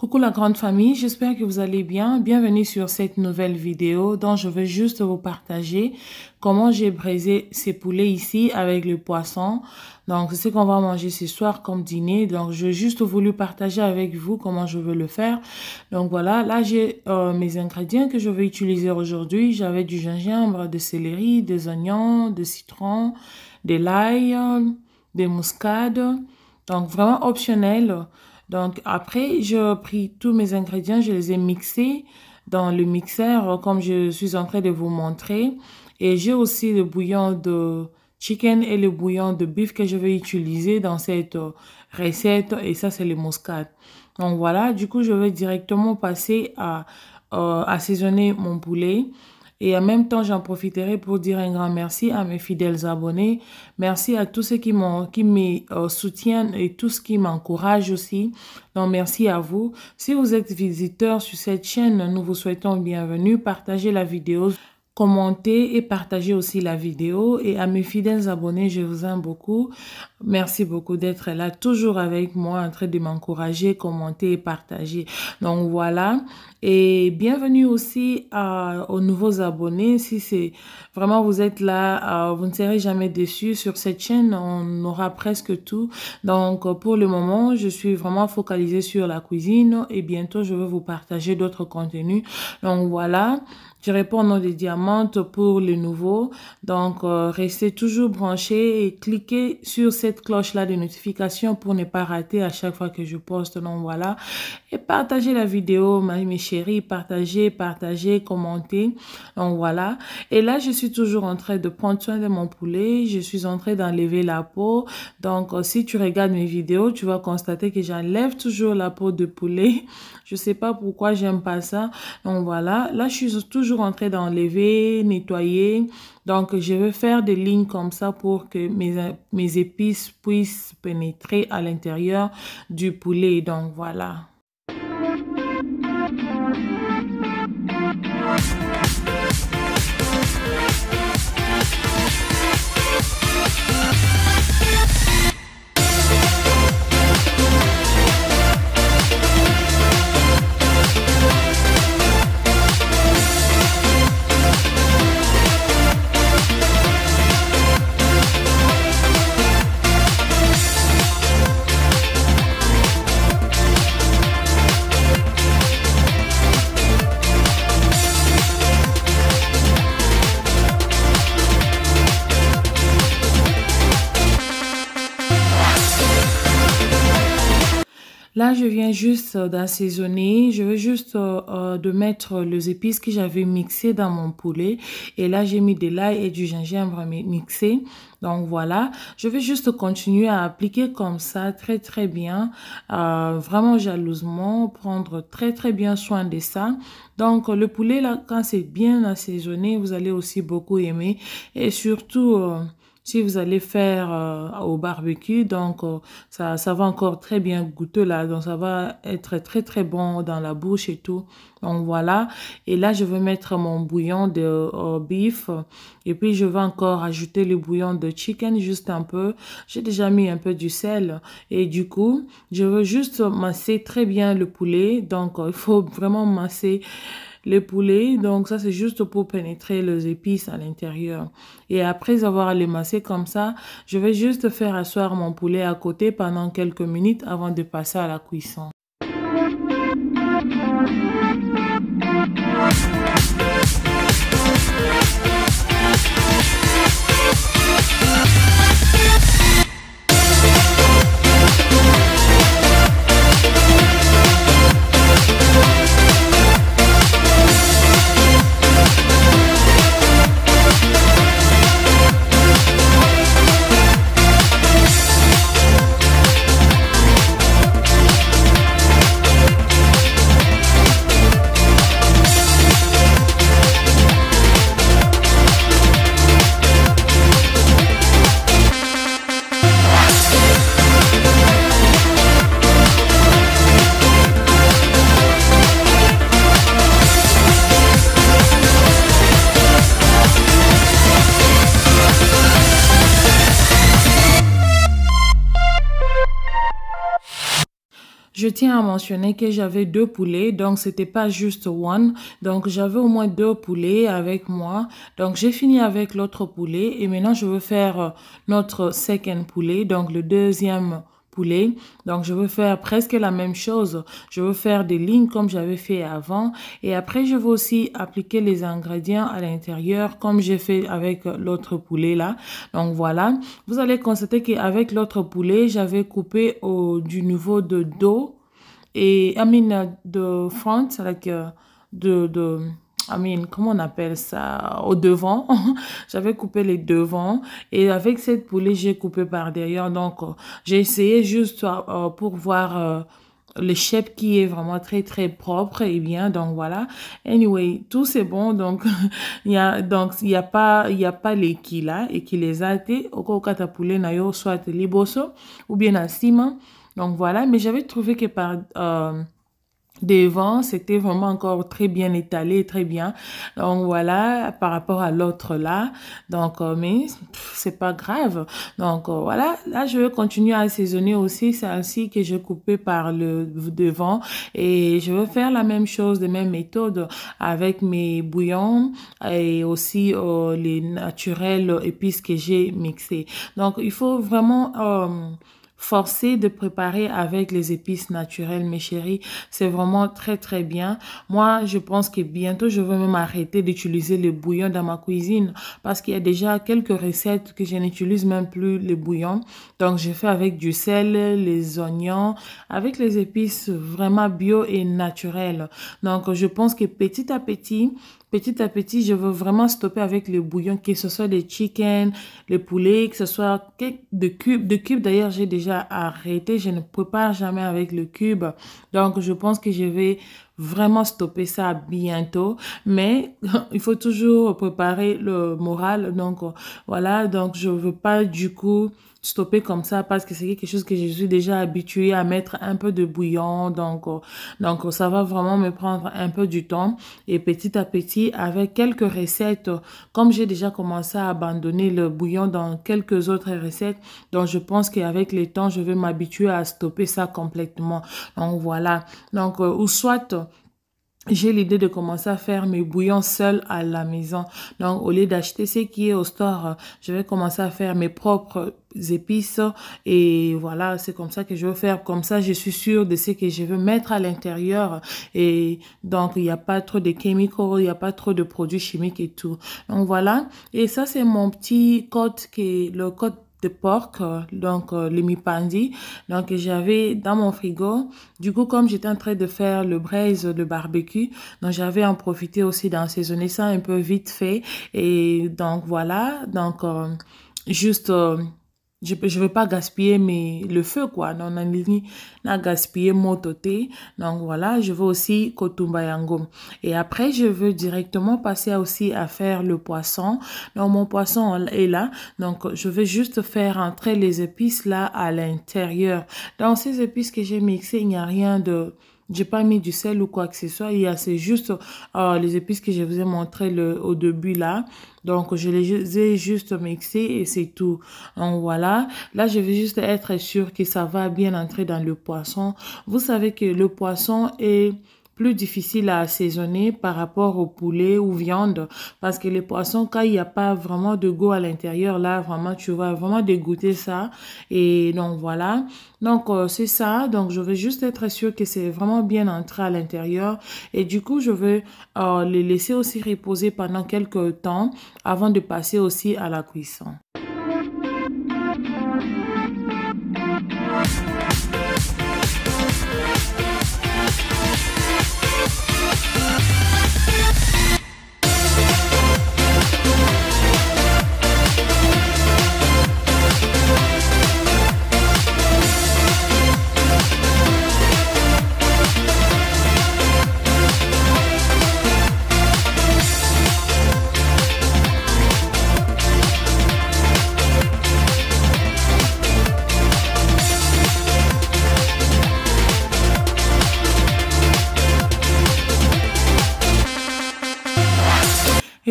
Coucou la grande famille, j'espère que vous allez bien. Bienvenue sur cette nouvelle vidéo dont je veux juste vous partager comment j'ai braisé ces poulets ici avec le poisson. Donc, c'est ce qu'on va manger ce soir comme dîner. Donc, j'ai juste voulu partager avec vous comment je veux le faire. Donc, voilà, là, j'ai mes ingrédients que je vais utiliser aujourd'hui. J'avais du gingembre, de céleri, des oignons, de citron, de l'ail, des muscades. Donc, vraiment optionnel. Donc, après, j'ai pris tous mes ingrédients, je les ai mixés dans le mixeur, comme je suis en train de vous montrer. Et j'ai aussi le bouillon de chicken et le bouillon de bœuf que je vais utiliser dans cette recette. Et ça, c'est le muscade. Donc, voilà. Du coup, je vais directement passer à assaisonner mon poulet. Et en même temps, j'en profiterai pour dire un grand merci à mes fidèles abonnés. Merci à tous ceux qui me soutiennent et tous qui m'encouragent aussi. Donc, merci à vous. Si vous êtes visiteur sur cette chaîne, nous vous souhaitons bienvenue. Partagez la vidéo, commentez et partagez aussi la vidéo. Et à mes fidèles abonnés, je vous aime beaucoup. Merci beaucoup d'être là, toujours avec moi, en train de m'encourager, commenter et partager. Donc, voilà. Et bienvenue aussi aux nouveaux abonnés. Si c'est vraiment vous êtes là, vous ne serez jamais déçus. Sur cette chaîne, on aura presque tout. Donc, pour le moment, je suis vraiment focalisée sur la cuisine et bientôt, je vais vous partager d'autres contenus. Donc, voilà. Je réponds au nom des diamantes pour les nouveaux. Donc, restez toujours branchés et cliquez sur cette cloche-là de notification pour ne pas rater à chaque fois que je poste. Donc, voilà. Et partagez la vidéo, mes chéris. Partagez, commentez. Donc, voilà. Et là, je suis toujours en train de prendre soin de mon poulet. Je suis en train d'enlever la peau. Donc, si tu regardes mes vidéos, tu vas constater que j'enlève toujours la peau de poulet. Je sais pas pourquoi j'aime pas ça. Donc, voilà. Là, je suis toujours en train d'enlever, nettoyer. Donc, je vais faire des lignes comme ça pour que mes épices puissent pénétrer à l'intérieur du poulet. Donc, voilà. Là, je viens juste d'assaisonner. Je veux juste de mettre les épices que j'avais mixées dans mon poulet. Et là, j'ai mis de l'ail et du gingembre mixé. Donc, voilà. Je vais juste continuer à appliquer comme ça, très, très bien. Vraiment jalousement, prendre très, très bien soin de ça. Donc, le poulet, là, quand c'est bien assaisonné, vous allez aussi beaucoup aimer. Et surtout... si vous allez faire au barbecue, donc ça va encore très bien goûter là, donc ça va être très très bon dans la bouche et tout. Donc voilà, et là je vais mettre mon bouillon de beef et puis je vais encore ajouter le bouillon de chicken juste un peu. J'ai déjà mis un peu du sel et du coup, je veux juste masser très bien le poulet, donc il faut vraiment masser le poulet. Donc ça c'est juste pour pénétrer les épices à l'intérieur. Et après avoir les massé comme ça, je vais juste faire asseoir mon poulet à côté pendant quelques minutes avant de passer à la cuisson. Je tiens à mentionner que j'avais deux poulets, donc c'était pas juste one. Donc j'avais au moins deux poulets avec moi. Donc j'ai fini avec l'autre poulet et maintenant je veux faire notre second poulet, donc le deuxième poulet. Donc je veux faire presque la même chose. Je veux faire des lignes comme j'avais fait avant et après je veux aussi appliquer les ingrédients à l'intérieur comme j'ai fait avec l'autre poulet là. Donc voilà, vous allez constater qu'avec l'autre poulet, j'avais coupé du niveau de dos et de front, like, comment on appelle ça, au devant. J'avais coupé les devants et avec cette poulet, j'ai coupé par derrière. Donc, j'ai essayé juste pour voir le shape qui est vraiment très très propre et bien. Donc voilà. Anyway, tout c'est bon. Donc il y a pas les qui là et qui les a été au cas ta poulet na yo soit liboso ou bien à ciment. Donc voilà, mais j'avais trouvé que par devant, c'était vraiment encore très bien étalé, très bien. Donc voilà, par rapport à l'autre là. Donc, mais c'est pas grave. Donc voilà, là je vais continuer à assaisonner aussi. C'est ainsi que je coupé par le devant. Et je vais faire la même chose, de même méthode avec mes bouillons et aussi les naturels épices que j'ai mixés. Donc il faut vraiment forcer de préparer avec les épices naturelles, mes chéris. C'est vraiment très, très bien. Moi, je pense que bientôt, je vais même arrêter d'utiliser le bouillon dans ma cuisine parce qu'il y a déjà quelques recettes que je n'utilise même plus le bouillon. Donc, je fais avec du sel, les oignons, avec les épices vraiment bio et naturelles. Donc, je pense que petit à petit, je veux vraiment stopper avec le bouillon, que ce soit des chicken, les poulets, que ce soit de cubes. De cubes, d'ailleurs, j'ai déjà arrêté. Je ne prépare jamais avec le cube. Donc, je pense que je vais vraiment stopper ça bientôt. Mais il faut toujours préparer le moral. Donc, voilà. Donc, je veux pas du coup stopper comme ça parce que c'est quelque chose que je suis déjà habituée à mettre un peu de bouillon. Donc ça va vraiment me prendre un peu du temps. Et petit à petit, avec quelques recettes, comme j'ai déjà commencé à abandonner le bouillon dans quelques autres recettes, donc je pense qu'avec le temps, je vais m'habituer à stopper ça complètement. Donc voilà. Donc, ou soit j'ai l'idée de commencer à faire mes bouillons seuls à la maison. Donc, au lieu d'acheter ce qui est au store, je vais commencer à faire mes propres épices. Et voilà, c'est comme ça que je veux faire. Comme ça, je suis sûre de ce que je veux mettre à l'intérieur. Et donc, il n'y a pas trop de chemicals, il n'y a pas trop de produits chimiques et tout. Donc, voilà. Et ça, c'est mon petit code qui est le code de porc, donc le mipandi, donc j'avais dans mon frigo. Du coup, comme j'étais en train de faire le braise de barbecue, donc j'avais en profité aussi d'assaisonner ça un peu vite fait. Et donc voilà, donc juste je veux pas gaspiller le feu quoi, non ni na gaspiller mon toté. Donc voilà, je veux aussi kotumba yango. Et après je veux directement passer aussi à faire le poisson. Donc mon poisson est là, donc je vais juste faire entrer les épices là à l'intérieur. Dans ces épices que j'ai mixées, il n'y a rien de... J'ai pas mis du sel ou quoi que ce soit. C'est juste les épices que je vous ai montré au début là. Donc, je les ai juste mixées et c'est tout. Donc, voilà. Là, je vais juste être sûre que ça va bien entrer dans le poisson. Vous savez que le poisson est plus difficile à assaisonner par rapport au poulet ou viande parce que les poissons, quand il n'y a pas vraiment de goût à l'intérieur, là, vraiment, tu vas vraiment dégoûter ça. Et donc, voilà. Donc, c'est ça. Donc, je vais juste être sûre que c'est vraiment bien entré à l'intérieur. Et du coup, je vais les laisser aussi reposer pendant quelques temps avant de passer aussi à la cuisson.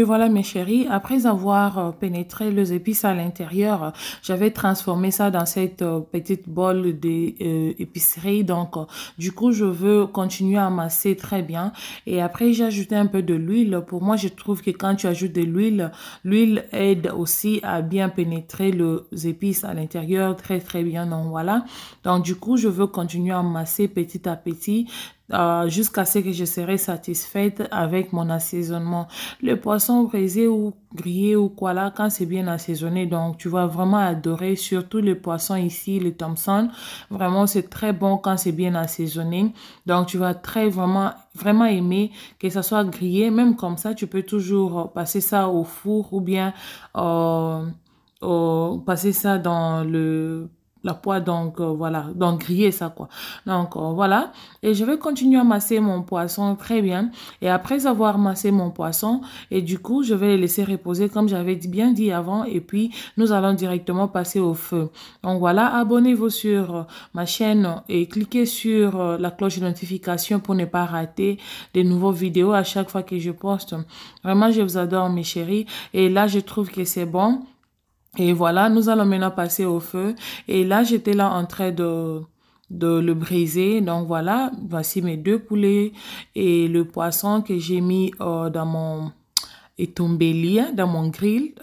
Et voilà mes chéris, après avoir pénétré les épices à l'intérieur, j'avais transformé ça dans cette petite bol d'épicerie. Donc du coup, je veux continuer à masser très bien. Et après, j'ai ajouté un peu de l'huile. Pour moi, je trouve que quand tu ajoutes de l'huile, l'huile aide aussi à bien pénétrer les épices à l'intérieur très très bien. Donc voilà. Donc du coup, je veux continuer à masser petit à petit jusqu'à ce que je serai satisfaite avec mon assaisonnement. Le poisson braisé ou grillé ou quoi là, quand c'est bien assaisonné, donc tu vas vraiment adorer, surtout le poisson ici, le Thompson. Vraiment, c'est très bon quand c'est bien assaisonné. Donc, tu vas vraiment aimer que ça soit grillé. Même comme ça, tu peux toujours passer ça au four ou bien passer ça dans la poêle, donc voilà, donc griller ça quoi. Donc voilà, et je vais continuer à masser mon poisson très bien. Et après avoir massé mon poisson, et du coup, je vais le laisser reposer comme j'avais bien dit avant. Et puis, nous allons directement passer au feu. Donc voilà, abonnez-vous sur ma chaîne et cliquez sur la cloche de notification pour ne pas rater des nouveaux vidéos à chaque fois que je poste. Vraiment, je vous adore mes chéris. Et là, je trouve que c'est bon. Et voilà, nous allons maintenant passer au feu. Et là, j'étais là en train de le briser. Donc voilà, voici mes deux poulets et le poisson que j'ai mis dans mon etumbeli, dans mon grill.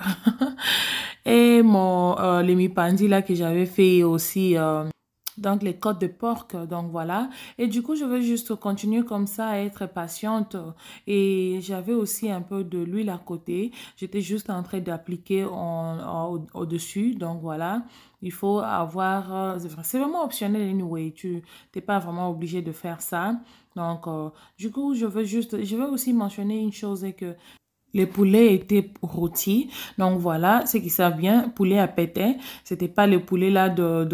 Et mon les mipandi là que j'avais fait aussi. Donc, les côtes de porc, donc voilà. Et du coup, je vais juste continuer comme ça à être patiente. Et j'avais aussi un peu de l'huile à côté. J'étais juste en train d'appliquer au-dessus. Donc voilà, il faut avoir... c'est vraiment optionnel anyway. Tu n'es pas vraiment obligé de faire ça. Donc, du coup, je vais aussi mentionner une chose, c'est que les poulets étaient rôtis. Donc voilà, ceux qui savent bien, poulet à pétain. C'était pas le poulet là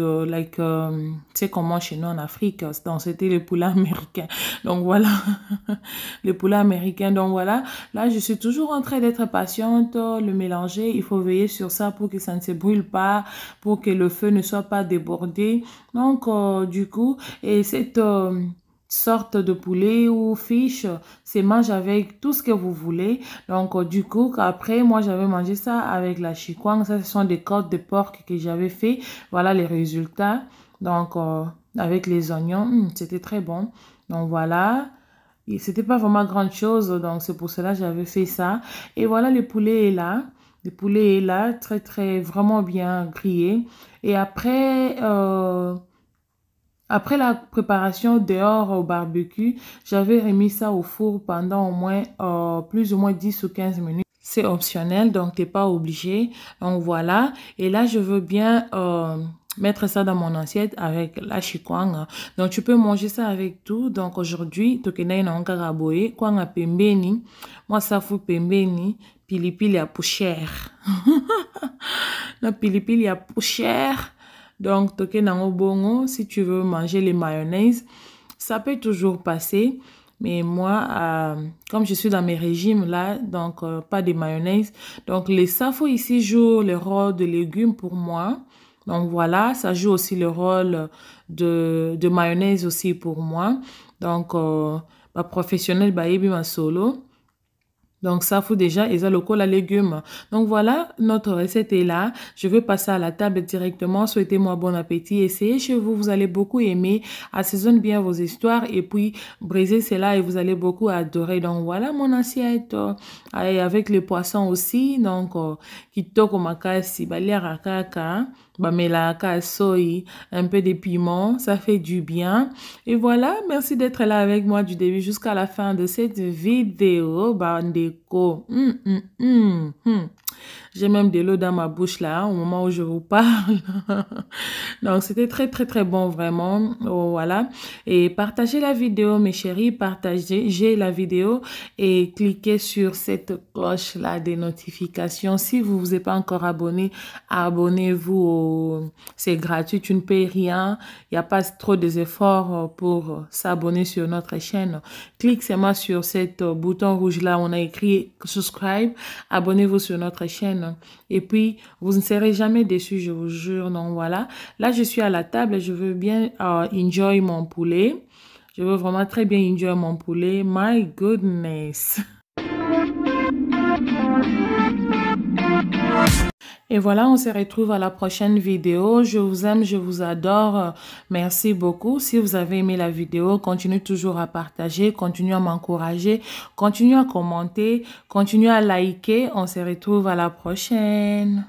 tu sais comment chez nous en Afrique. Donc c'était le poulet américain. Donc voilà, le poulet américain. Donc voilà, là je suis toujours en train d'être patiente. Le mélanger, il faut veiller sur ça pour que ça ne se brûle pas, pour que le feu ne soit pas débordé. Donc du coup, et cette... sorte de poulet ou fiche, c'est mange avec tout ce que vous voulez. Donc, du coup, après, moi, j'avais mangé ça avec la chikwang. Ça, ce sont des côtes de porc que j'avais fait. Voilà les résultats. Donc, avec les oignons, c'était très bon. Donc, voilà. Et c'était pas vraiment grande chose. Donc, c'est pour cela que j'avais fait ça. Et voilà, le poulet est là. Le poulet est là, très, très, vraiment bien grillé. Et après... après la préparation dehors au barbecue, j'avais remis ça au four pendant au moins plus ou moins 10 ou 15 minutes. C'est optionnel, donc tu n'es pas obligé. Donc voilà. Et là, je veux bien mettre ça dans mon assiette avec la chikwang. Donc tu peux manger ça avec tout. Donc aujourd'hui, tokenai na ngaraboe, kwanga pembeni, moi ça fout pembeni, pilipili à poussière. La pilipili à poussière. Donc, toke nango bongo, si tu veux manger les mayonnaises, ça peut toujours passer. Mais moi, comme je suis dans mes régimes là, donc pas de mayonnaise. Donc, les safo ici jouent le rôle de légumes pour moi. Donc, voilà, ça joue aussi le rôle de mayonnaise aussi pour moi. Donc, ma professionnelle, bah, ma solo. Donc, ça faut déjà, et ça le col à légumes. Donc, voilà, notre recette est là. Je vais passer à la table directement. Souhaitez-moi bon appétit. Essayez chez vous, vous allez beaucoup aimer. Assaisonne bien vos histoires et puis brisez cela et vous allez beaucoup adorer. Donc, voilà mon assiette. Et avec les poissons aussi. Donc, kitoko makasi, baliara kaka, bamela soy, un peu de piment. Ça fait du bien. Et voilà, merci d'être là avec moi du début jusqu'à la fin de cette vidéo. Bandeko. J'ai même de l'eau dans ma bouche là, au moment où je vous parle. Donc, c'était très, très, très bon, vraiment. Oh, voilà. Et partagez la vidéo, mes chéris. Partagez la vidéo et cliquez sur cette cloche-là des notifications. Si vous vous êtes pas encore abonné, abonnez-vous. C'est gratuit, tu ne payes rien. Il n'y a pas trop d'efforts pour s'abonner sur notre chaîne. Clique seulement sur cet bouton rouge-là. On a écrit subscribe. Abonnez-vous sur notre chaîne. Et puis, vous ne serez jamais déçus, je vous jure. Donc, voilà. Là, je suis à la table et je veux bien enjoy mon poulet. Je veux vraiment très bien enjoy mon poulet. My goodness. Et voilà, on se retrouve à la prochaine vidéo. Je vous aime, je vous adore. Merci beaucoup. Si vous avez aimé la vidéo, continuez toujours à partager, continuez à m'encourager, continuez à commenter, continuez à liker. On se retrouve à la prochaine.